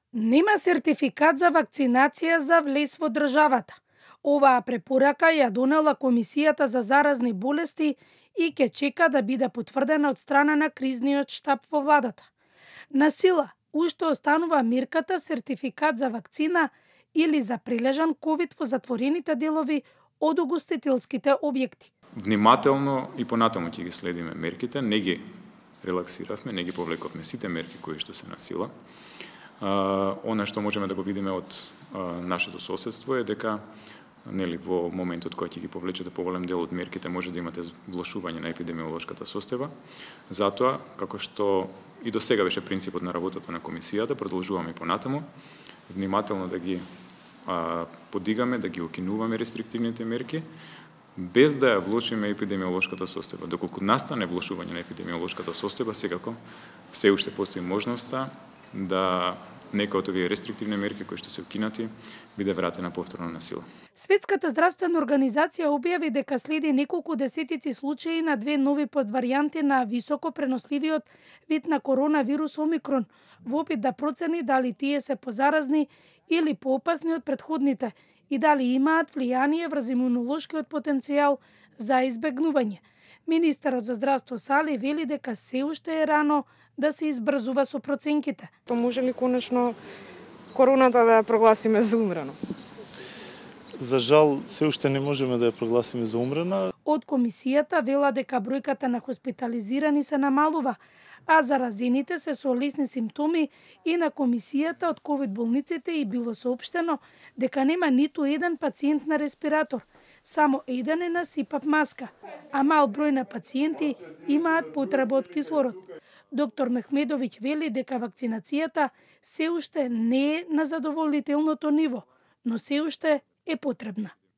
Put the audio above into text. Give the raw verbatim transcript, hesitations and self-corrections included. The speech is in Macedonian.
Нема сертификат за вакцинација за влез во државата. Оваа препорака ја донела Комисијата за заразни болести и ќе чека да биде потврдена од страна на кризниот штаб во владата. На сила, уште останува мерката сертификат за вакцина или за прилежан ковид во затворените делови од угостителските објекти. Внимателно и понатаму ќе ги следиме мерките, не ги релаксиравме, не ги повлековме сите мерки кои што се на сила. Uh, она што можеме да го видиме од uh, нашето соседство е дека нели во моментот кој ќе ги повлечете поголем дел од мерките може да имате влошување на епидемиолошката состојба. Затоа, како што и до сега беше принципот на работата на комисијата, продолжуваме и понатаму внимателно да ги uh, подигаме, да ги окинуваме рестриктивните мерки, без да ја влошиме епидемиолошката состојба. Доколку настане влошување на епидемиолошката состојба, секако се уште постои можноста да некои од овие рестриктивни мерки кои што се укинати биде вратена повторно на сила. Светската здравствена организација објави дека следи неколку десетици случаи на две нови подваријанти на високо преносливиот вид на коронавирус Омикрон, во опит да процени дали тие се позаразни или поопасни од претходните и дали имаат влијание врз имунолошкиот потенцијал за избегнување. Министерот за здравство Сали вели дека се уште е рано да се избрзува со проценките. То може ли конечно короната да ја прогласиме за умрено? За жал, се уште не можеме да ја прогласиме за умрена. Од комисијата вела дека бројката на хоспитализирани се намалува, а заразените се со лесни симптоми и на комисијата од ковид болниците и било соопштено дека нема ниту еден пациент на респиратор, само еден е на сипап маска, а мал број на пациенти имаат потреба од кислород. Доктор Мехмедовиќ вели дека вакцинацијата се уште не е на задоволителното ниво, но се уште е потребна.